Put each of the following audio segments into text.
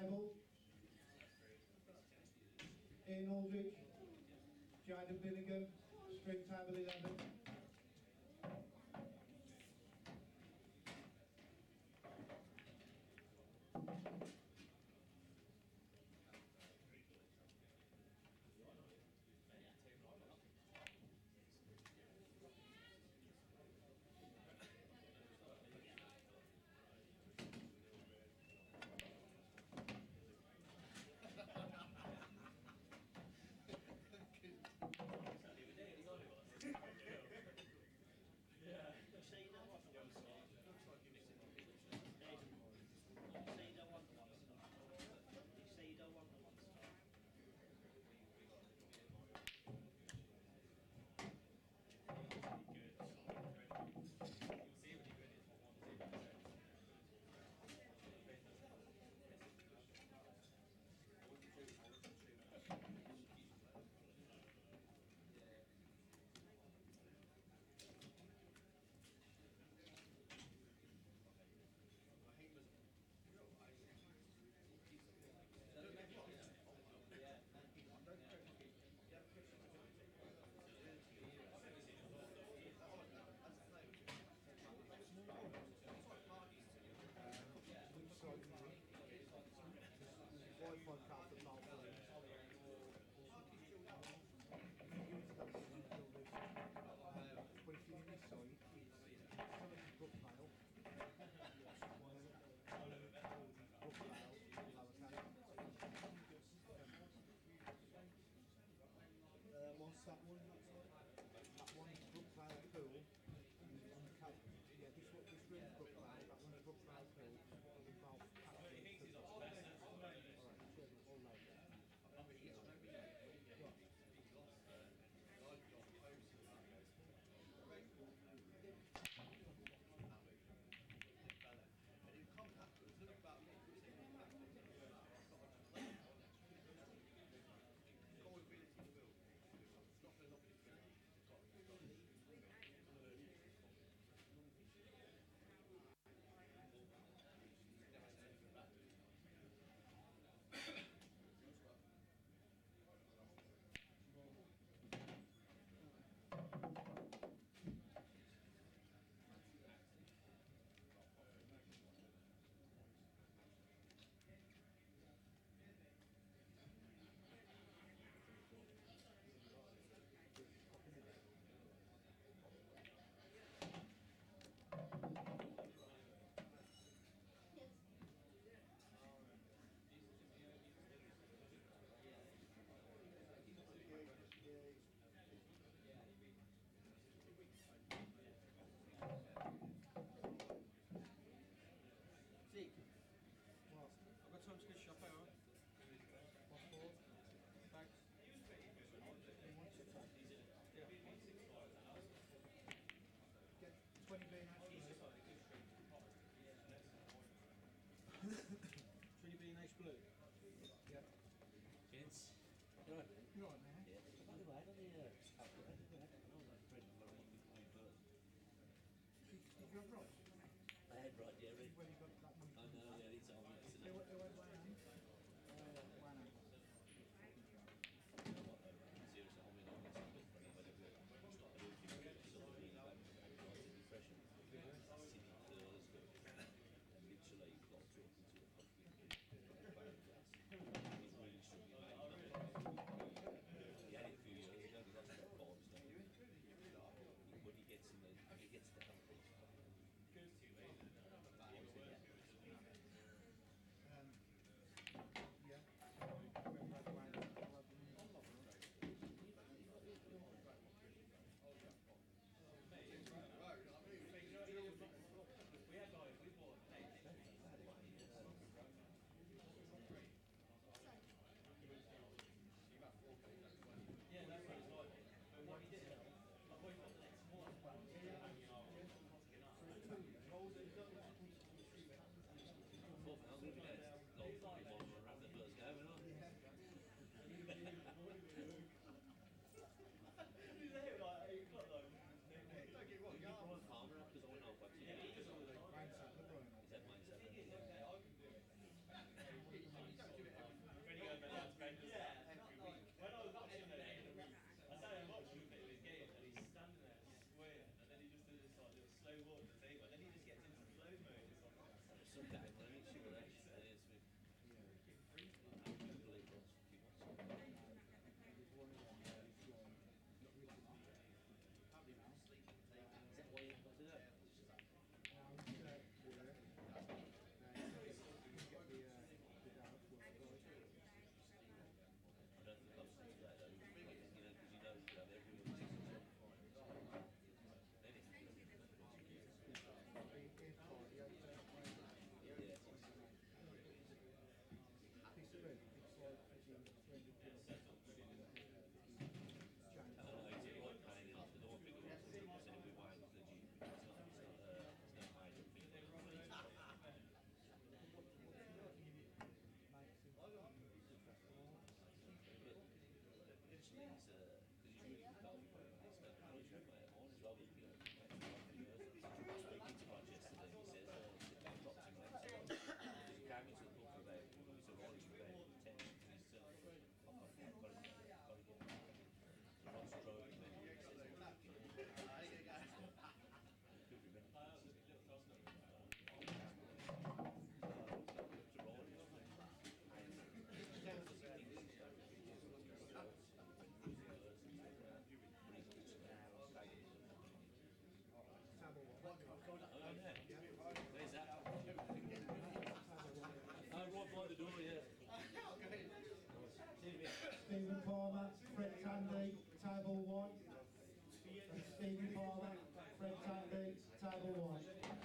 Neville, Ian Aldrich, Jida Billingham, string table 11. Wi-Fi card for Mark Williams. But if you're in this side, it's Brookvale. Brookvale, what's that one? That one is Brookvale Pool. On the cap, yeah, this room's Brookvale, that one's Brookvale Pool. Alright, all later. Zeke, I've got time to go shop out. What for? Thanks. Yeah. Get 20 bean Trini B nice blue. Yeah. Kids. You're right, man. You're right, man. Yeah. By the way, I don't know that friend of mine but Did you have right? I had right, yeah, Rick. When you got that money? I know, yeah, he told me yesterday. Who had Wayne? Wayne. Seriously, I mean, I'm something funny, but I do think sort of really bad depression. Sitting Thursday, and literally got talking to a fucking glass. He's really struggling, mate. He had it a few years ago, he lost that ball, when he gets in there, he gets the health. Where's that? Oh, right by the door, yeah. Stephen Palmer, Fred Tandy, table 1. Stephen Palmer, Fred Tandy, table 1.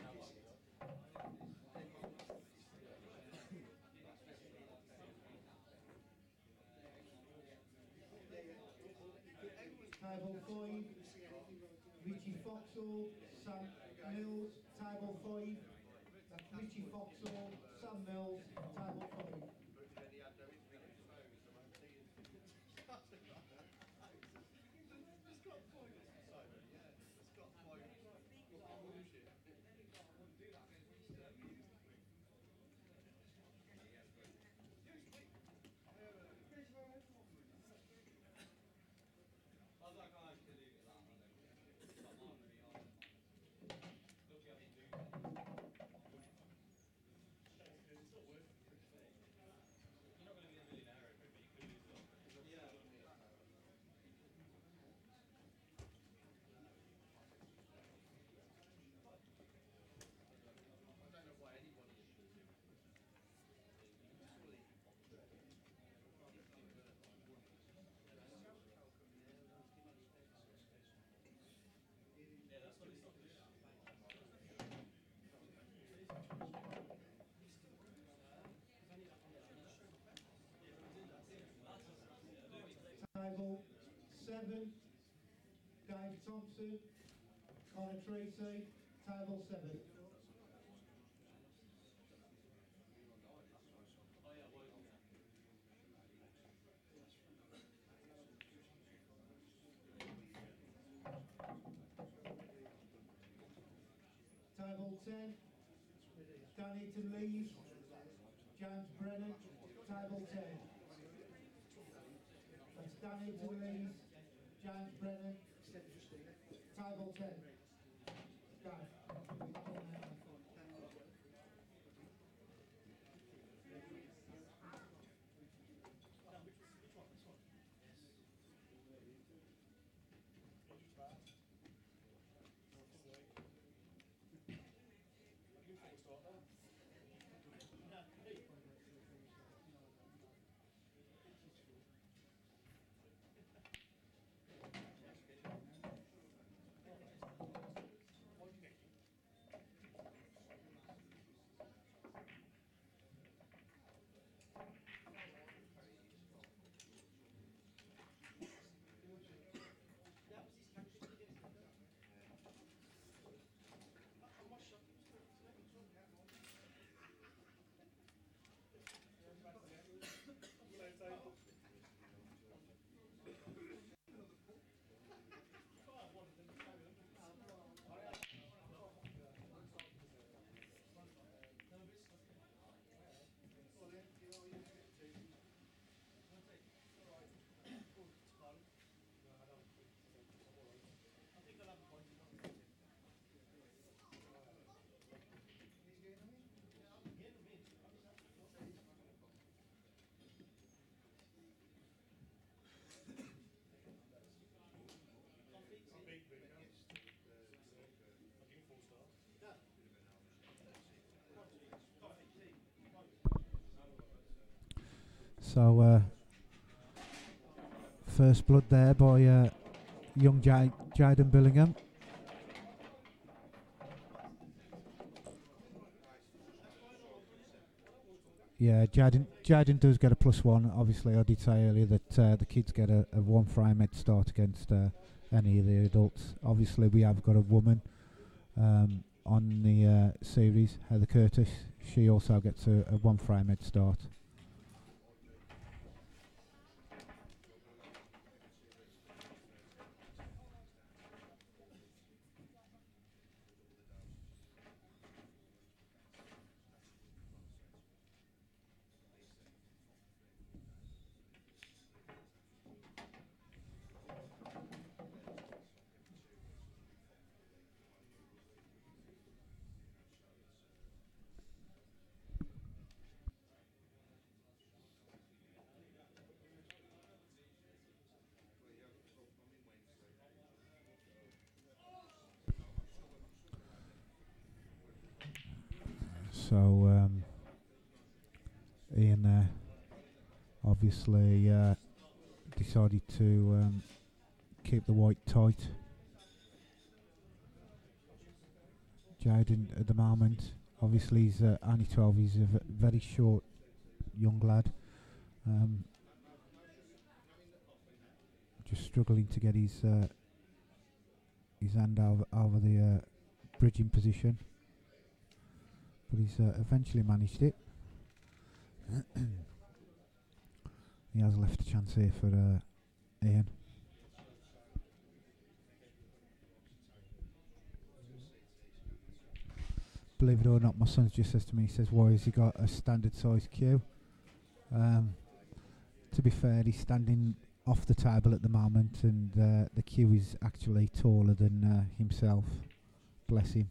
Table 5, Richie Foxall, Sam Mills, table 5. That's Richie Foxall, Sam Mills, table 5. Table 7, Dave Thompson, Connor Tracy, table 7. Table 10, Danny to leave, James Brennan, table 10. That's Danny to leave, James Brennan, table 10. Go. So, first blood there by young Jaden Billingham. Yeah, Jaden does get a +1. Obviously, I did say earlier that the kids get a 1 frame head start against any of the adults. Obviously, we have got a woman on the series, Heather Curtis. She also gets a 1 frame head start. So Ian there obviously decided to keep the white tight. Jaden at the moment, obviously he's only 12, he's a very short young lad. Just struggling to get his hand over the bridging position, but he's eventually managed it. He has left a chance here for Ian. Believe it or not, my son just says to me, he says, why has he got a standard size cue? To be fair, he's standing off the table at the moment, and the cue is actually taller than himself. Bless him.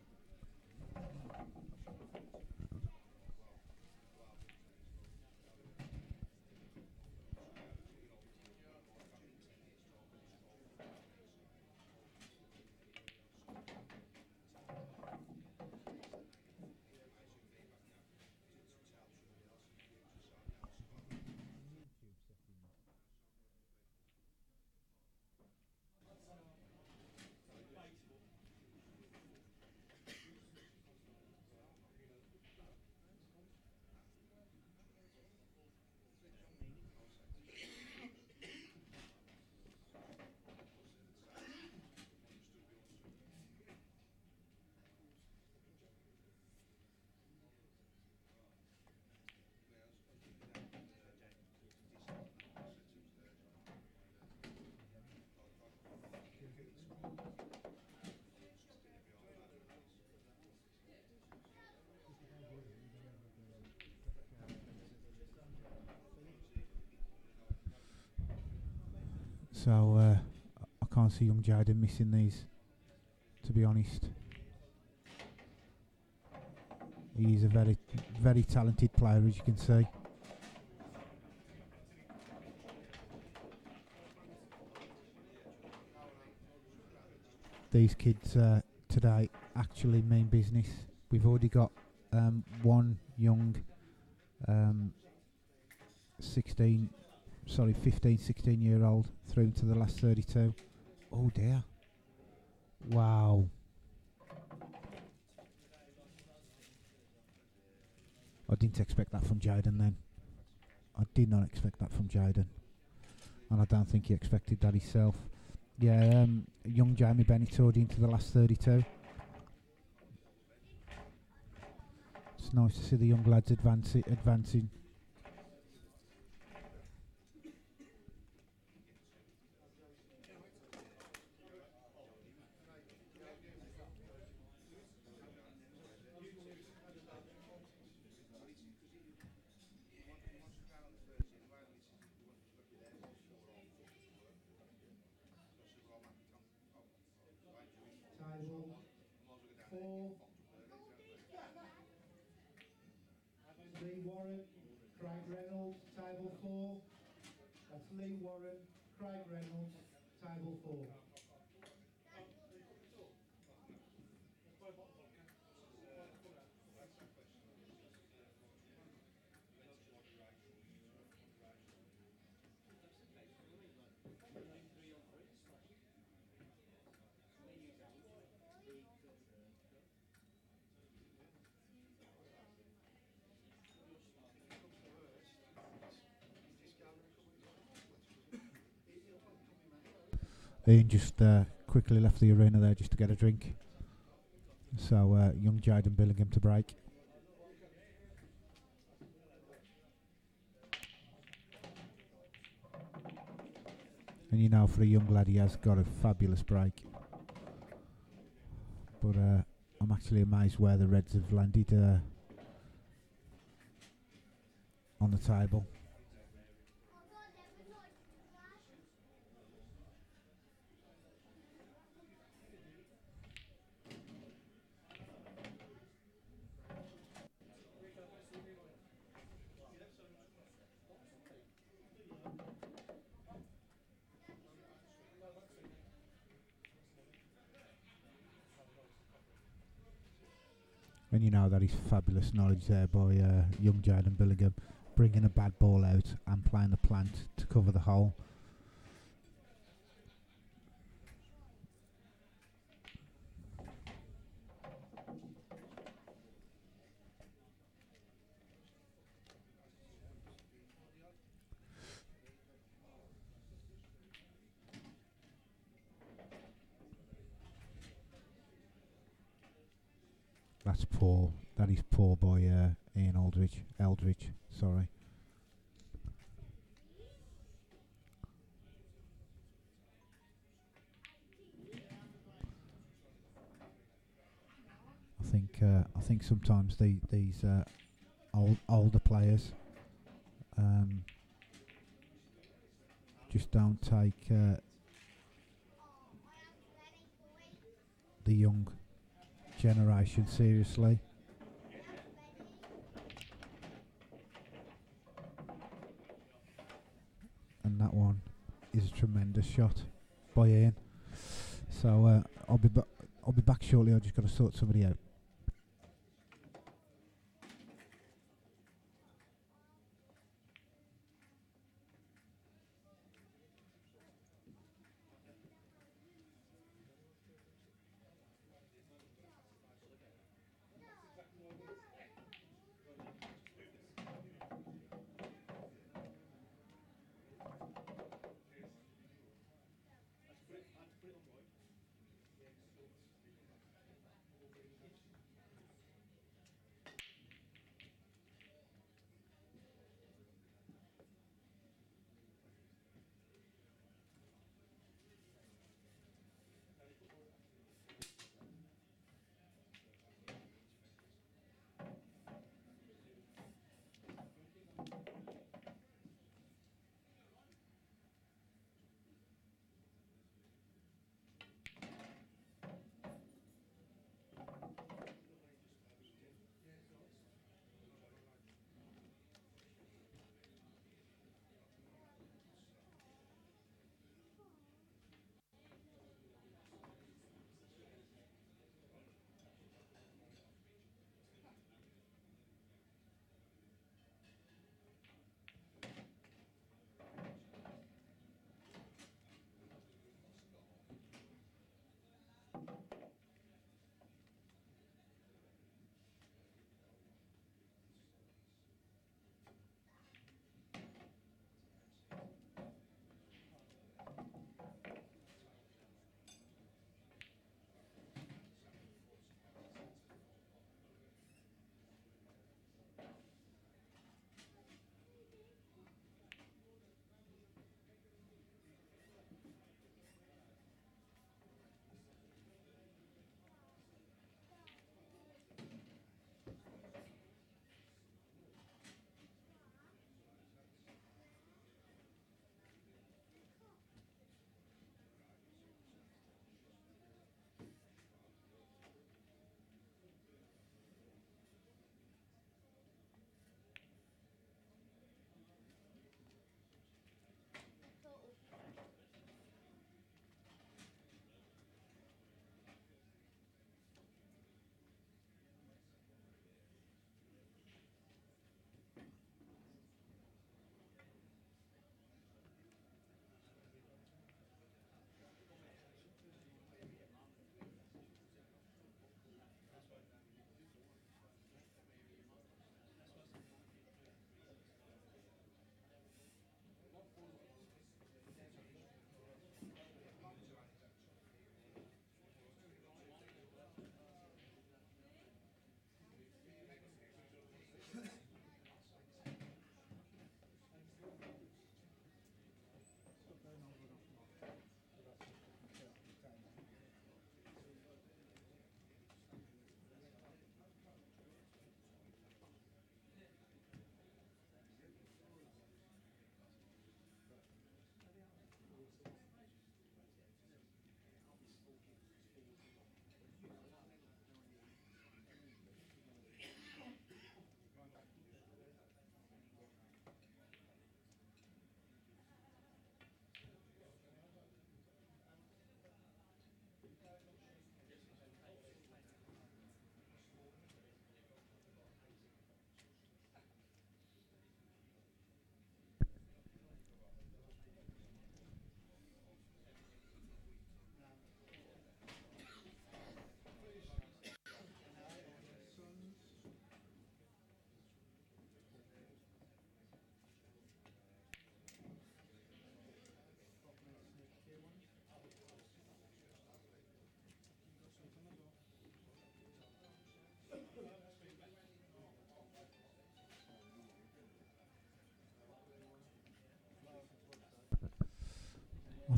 So I can't see young Jaden missing these, to be honest. He's a very, very talented player, as you can see. These kids today actually mean business. We've already got one young 15, 16-year-old through to the last 32. Oh dear. Wow. I didn't expect that from Jaden then. I did not expect that from Jaden. And I don't think he expected that himself. Yeah, young Jamie Bennett already into the last 32. It's nice to see the young lads advancing. Table 4. Lee Warren, Craig Reynolds, table 4. That's Lee Warren, Craig Reynolds, table 4. Ian just quickly left the arena there just to get a drink. So young Jaden Billingham to break. And you know, for a young lad, he has got a fabulous break. But I'm actually amazed where the Reds have landed on the table. And you know that is fabulous knowledge there by young Jaden Billingham, bringing a bad ball out and playing the plant to cover the hole. That's poor. That is poor by Ian Eldridge, sorry. I think sometimes these older players just don't take the young generation seriously. And that one is a tremendous shot by Ian. So I'll be back shortly. I've just got to sort somebody out.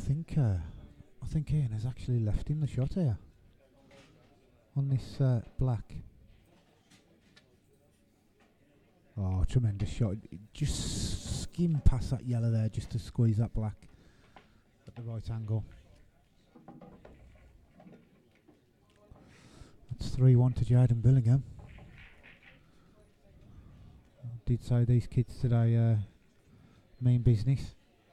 I think Ian has actually left him the shot here on this black. Oh, tremendous shot! It just skimmed past that yellow there, just to squeeze that black at the right angle. That's 3-1 to Jaden Billingham. I did say these kids today mean business.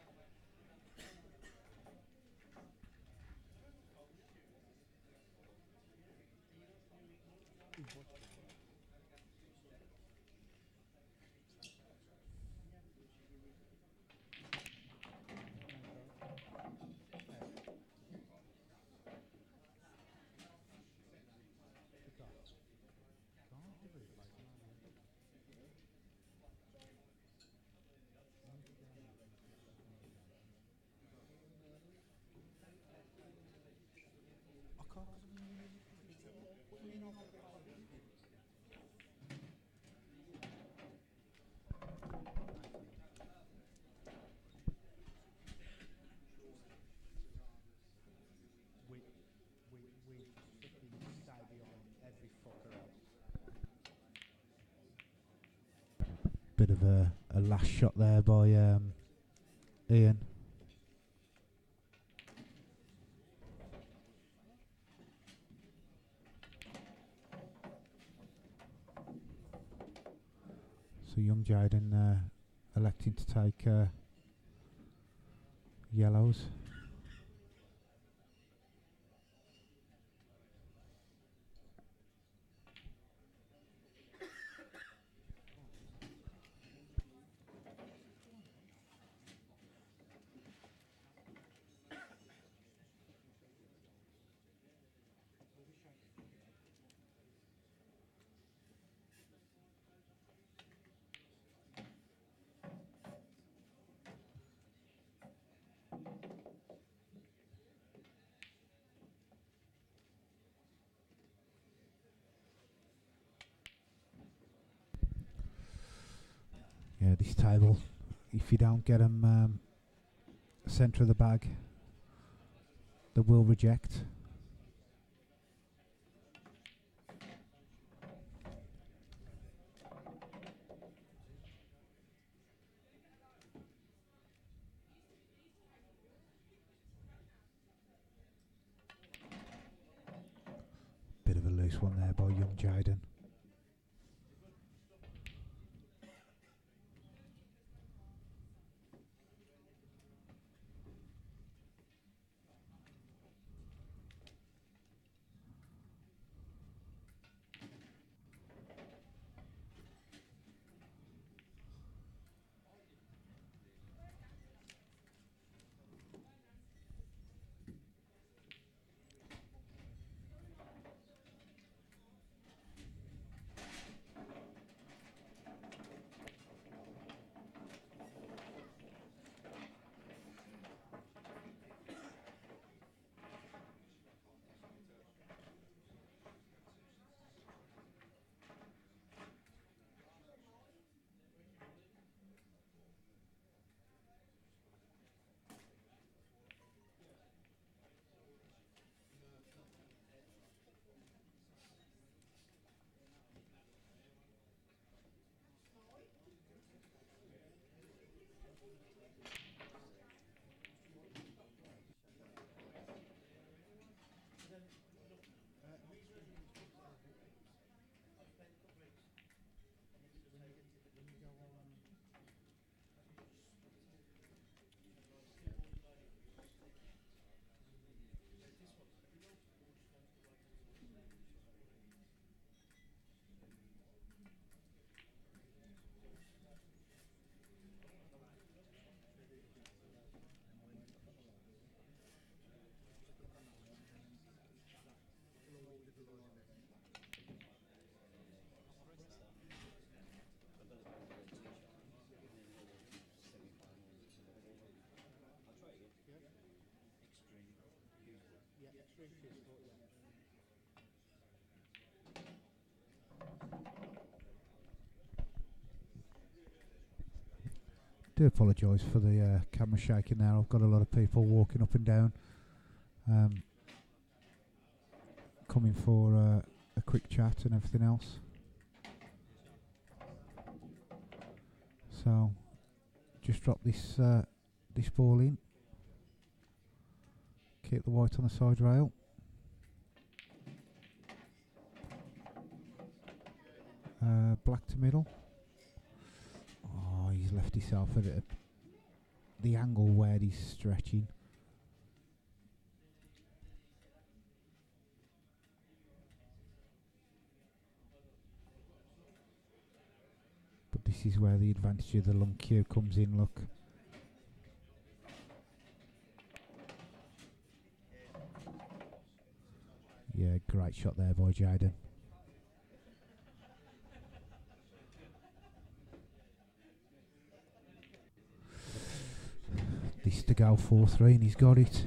Bit of a last shot there by Ian. So young Jaden electing to take yellows. Yeah, this table, if you don't get them centre of the bag, they will reject. Bit of a loose one there by young Jaden. Do apologise for the camera shaking there. I've got a lot of people walking up and down, coming for a quick chat and everything else. So just drop this this ball in. Keep the white on the side rail. Black to middle. Oh, he's left himself at the angle where he's stretching. But this is where the advantage of the long cue comes in, look. Yeah, great shot there by Jaden. This to go 4-3 and he's got it.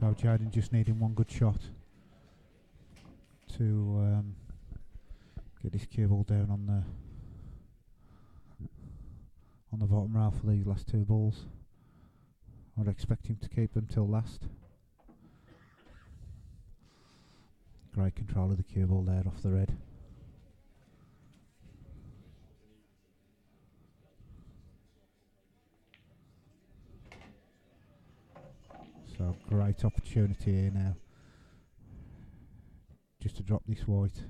So Jaden just needing one good shot to get this cue ball down on the bottom rail for these last two balls. I'd expect him to keep them till last. Great control of the cue ball there off the red. So great opportunity here now, just to drop this white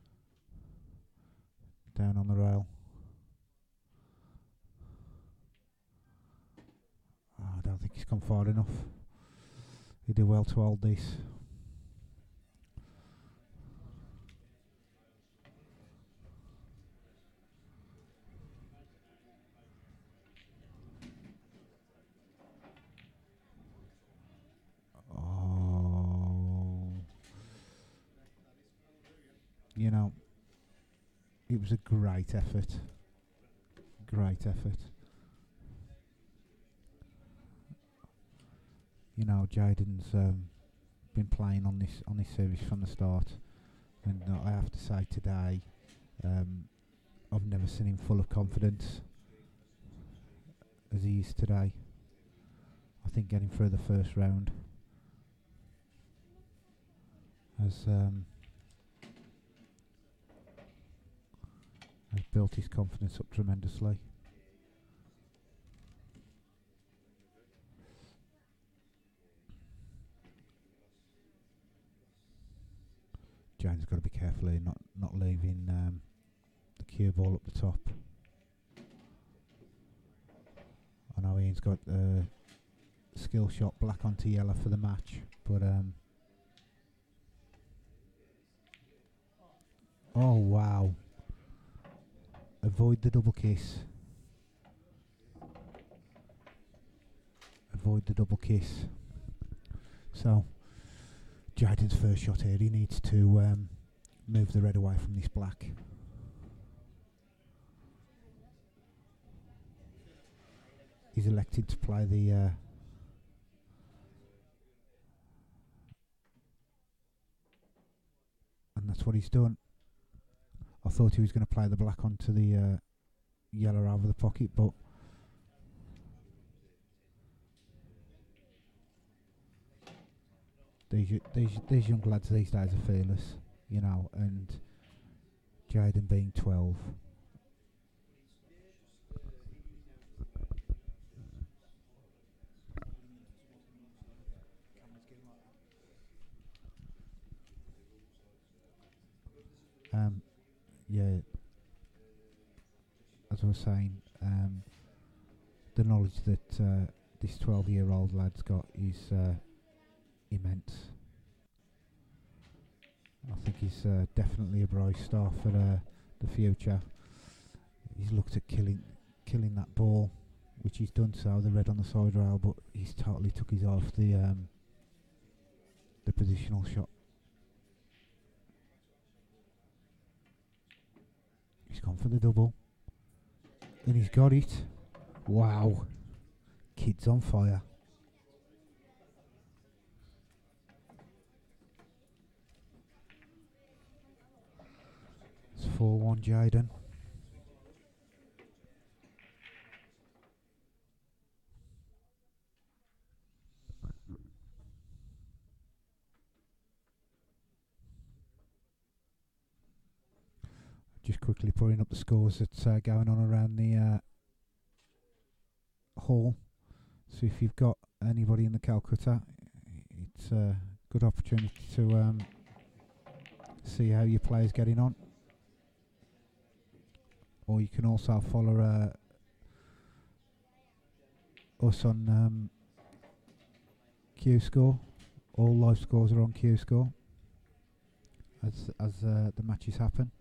down on the rail. Oh, I don't think he's come far enough. He did well to hold this. You know, it was a great effort. Great effort. You know, Jaden's been playing on this service from the start, and I have to say today, I've never seen him full of confidence as he is today. I think getting through the first round has built his confidence up tremendously. Jaden's got to be careful here, not leaving the cue ball up the top. I know Ian's got a skill shot black onto yellow for the match, but oh wow. Avoid the double kiss. Avoid the double kiss. So, Jaden's first shot here, he needs to move the red away from this black. He's elected to play the and that's what he's done. I thought he was going to play the black onto the yellow over the pocket, but these young lads these days are fearless, you know, and Jaden being 12. Yeah, as I was saying, the knowledge that this 12-year-old lad's got is immense. I think he's definitely a bright star for the future. He's looked at killing that ball, which he's done so, the red on the side rail, but he's totally took his eye off the positional shot. He's gone for the double. And he's got it. Wow. Kid's on fire. It's 4-1 Jaden. Just quickly putting up the scores that's going on around the hall. So if you've got anybody in the Calcutta, it's a good opportunity to see how your player's getting on. Or you can also follow us on Q Score. All live scores are on Q Score as the matches happen.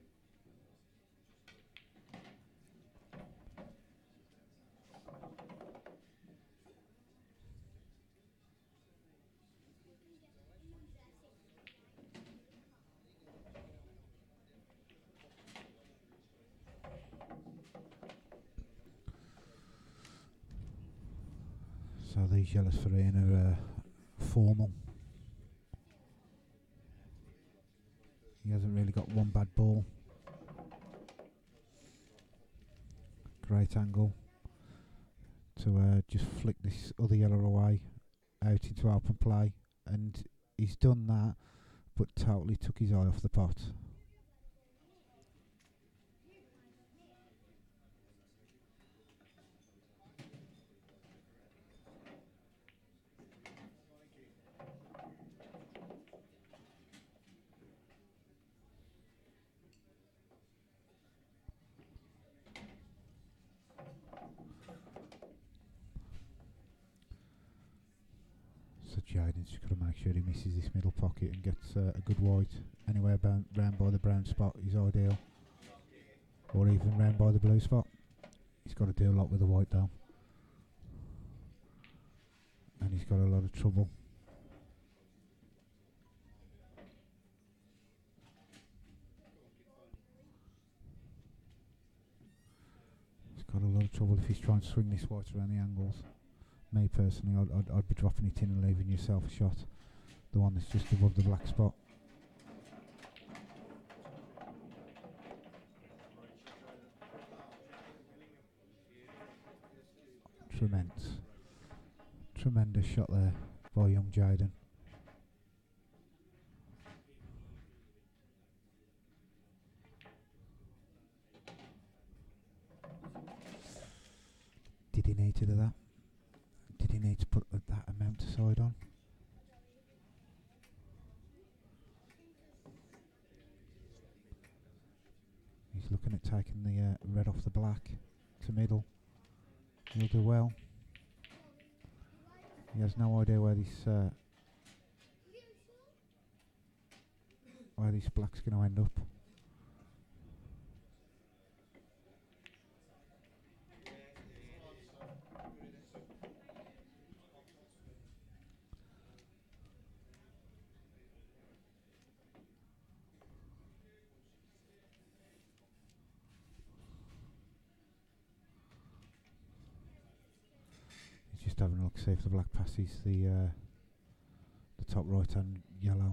So these yellows for Ian are formal. great angle to just flick this other yellow away out into open play, and he's done that, but totally took his eye off the pot. So Jaden's just got to make sure he misses this middle pocket and gets a good white. Anywhere round by the brown spot is ideal, or even round by the blue spot. He's got to do a lot with the white though, and he's got a lot of trouble. He's got a lot of trouble if he's trying to swing this white around the angles. Me personally, I'd be dropping it in and leaving yourself a shot, the one that's just above the black spot. Tremendous shot there by young Jaden. Did he need to do that? Did he need to put that amount aside on? He's looking at taking the red off the black to middle. He'll do well. He has no idea where this black's going to end up. Just having a look, see if the black passes the top right hand yellow.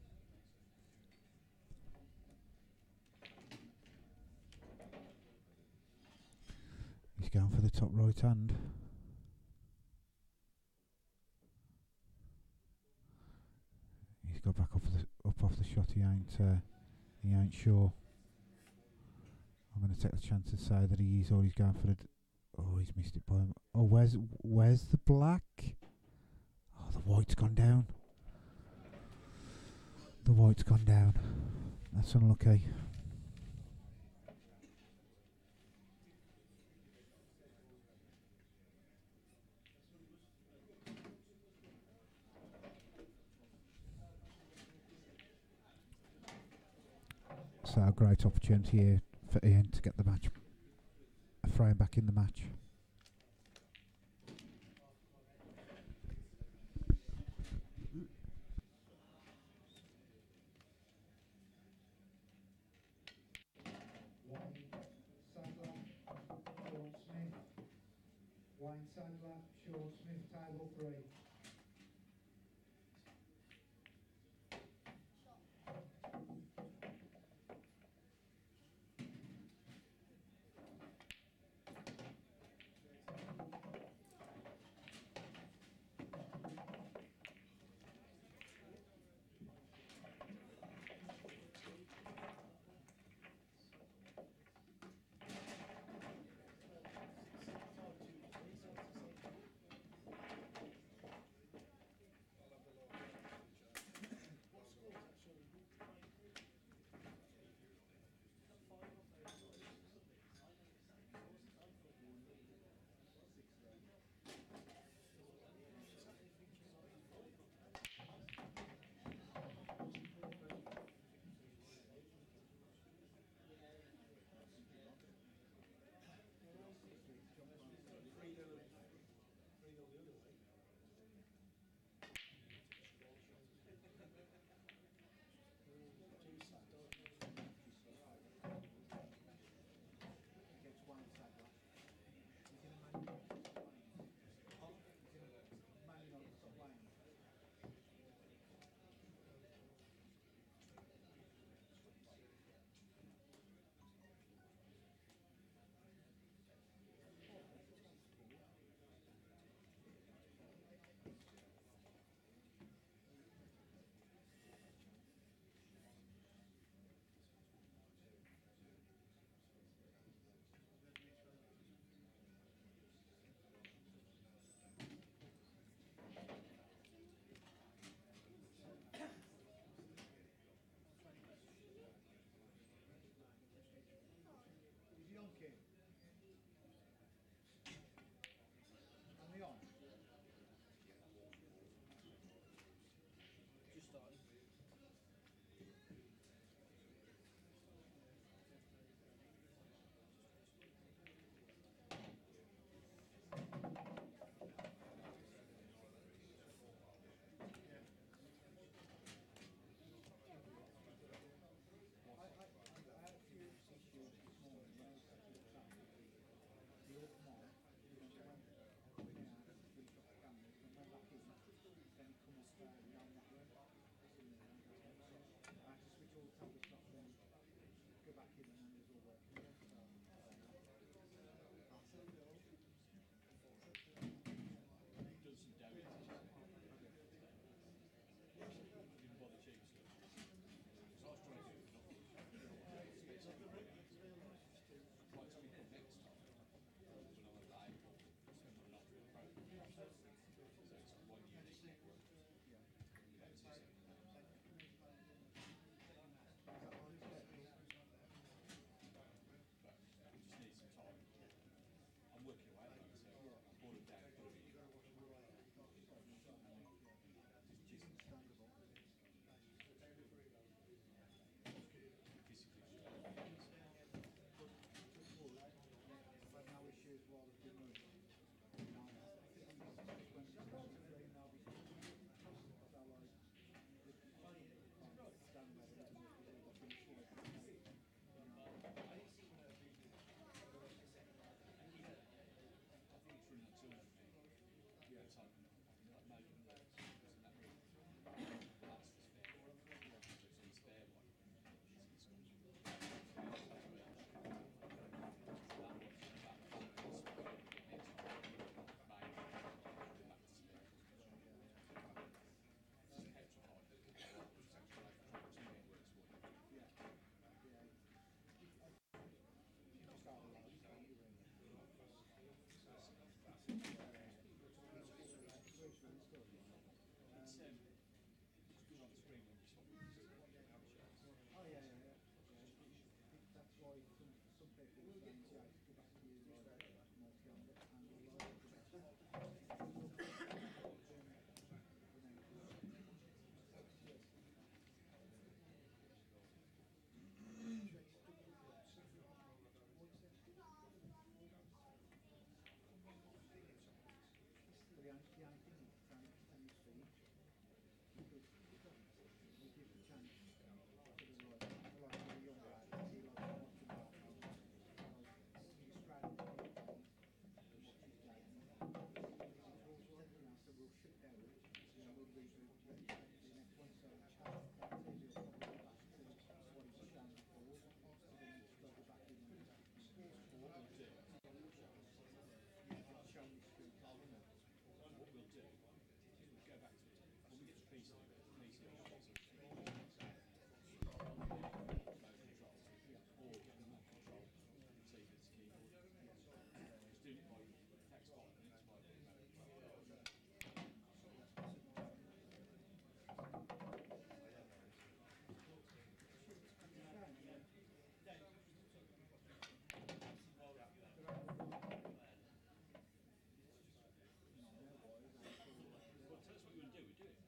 He's going for the top right hand. He's got back up off the shot. He ain't sure. I'm going to take the chance to say that he is, or he's going for the. Oh, he's missed it by him. Oh, where's the black? Oh, the white's gone down. The white's gone down. That's unlucky. So a great opportunity here for Ian to get the match, a frame back in the match. Wayne Sandler, Sean Smith, table 3. good on the screen when you swap it. Oh yeah, yeah, yeah. That's why some people say, yeah, go back to multi-on What we'll do is we'll go back to it. When we get to PC, or remote control, see if it's keyboard. Just doing it by text file, and it's by Well, tell us what you want to do. We do it.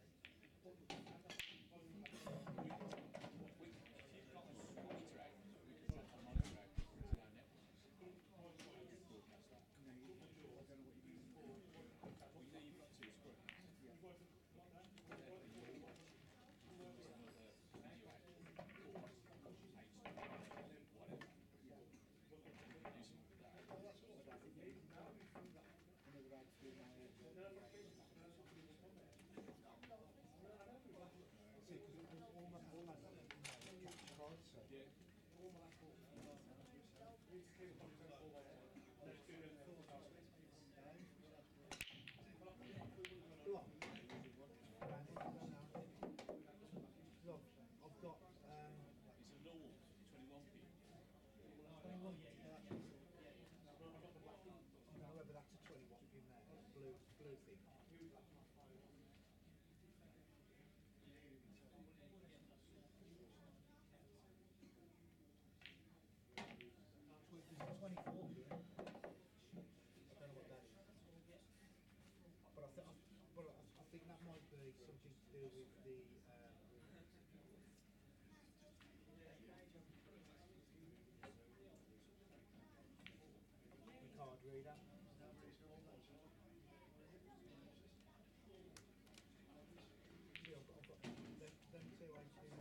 If you've got a monitor out, we can set a monitor out to our networks. Broadcast that. Well, you know you've got two screens. Therefore, your watch is another video out, or page whatever. Do something with that. Yeah. Look, I've got It's a normal 21 pin. 21. I don't know whether that's a 21 pin there. Blue thing. There's a 24 here. I don't know what that is. But I think that might be something to do with the card reader. See, I've got them two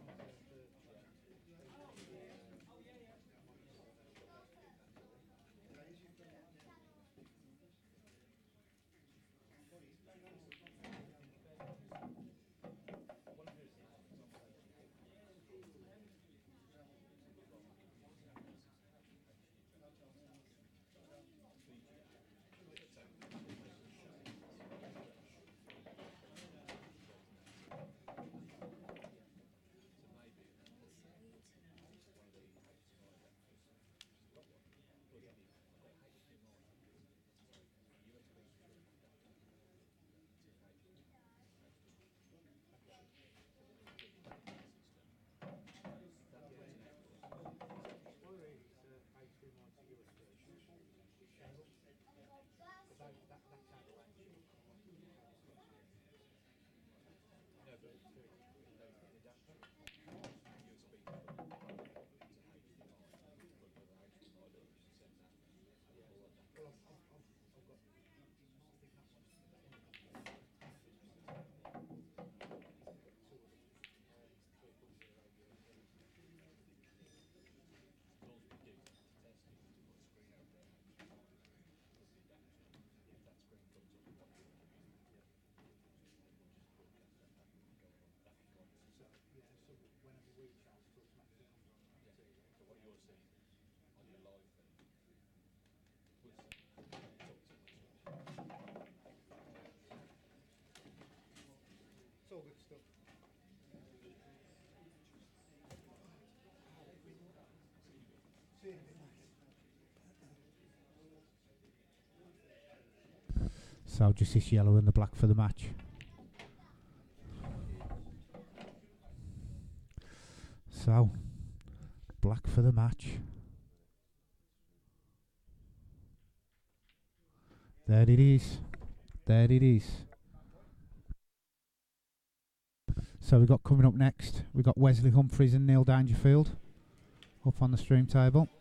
It's all good stuff. See you in a bit, mate. So just this yellow and the black for the match. So, black for the match. There it is. There it is. So we've got coming up next, we've got Wesley Humphries and Neil Dangerfield up on the stream table.